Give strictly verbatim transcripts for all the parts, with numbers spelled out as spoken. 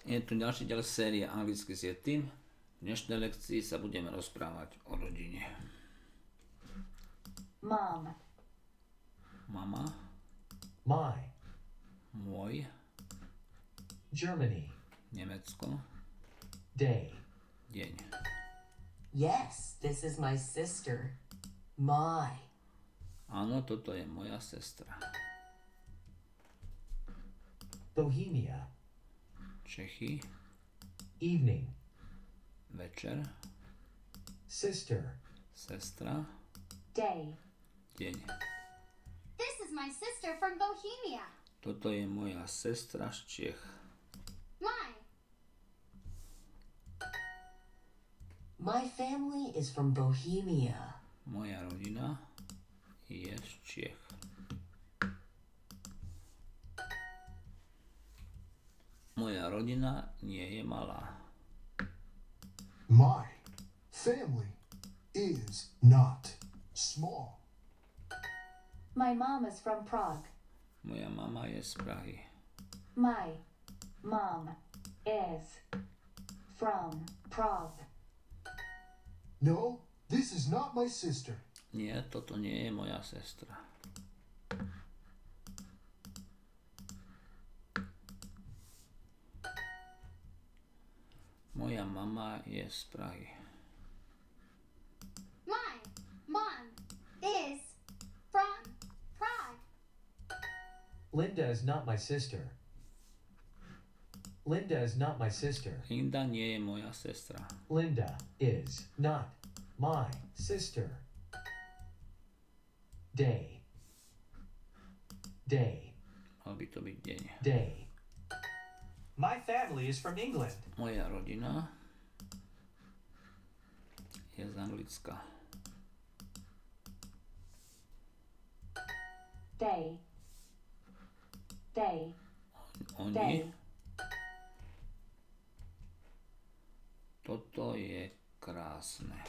Je tu ďalší diel série Anglicky s Yetim. V dnešnej lekcii sa budeme rozprávať o rodine. Mom. Mama. My. Môj. Germany. Nemecko. Day. Deň. Yes, this is my sister. My. Áno, toto je moja sestra. Bohemia. Čechy. Evening. Večer. Sister. Sestra. Day. Deň. This is my sister from Bohemia. Toto je moja sestra z Čech. My. My family is from Bohemia. Moja rodina je z Čech. Moja rodina nie je malá. My family is not small. My mom is from Prague. Moja mama je z Prahy. My mom is from Prague. No, this is not my sister. Nie, toto nie je moja sestra. Moja mama je z Prahy. My mom is from Prague. Linda is not my sister. Linda is not my sister. Linda nie je moja sestra. Linda is not my sister. Day. Day. Mal by to byť deň. Day. My family is from England. Moja rodina je z Anglicka. Day. Day. Oni. Day. Toto je krásne.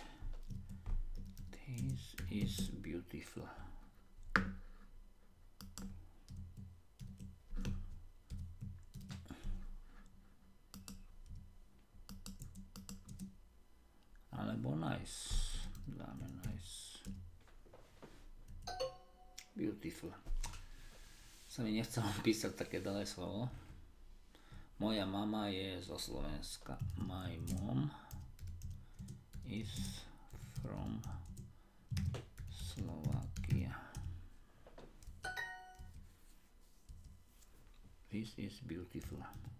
This is beautiful. Alebo nice. Dáme nice. Beautiful. Sa mi nechcelo písať také dlhé slovo. Moja mama je zo Slovenska. My mom is from Slovakia. This is beautiful.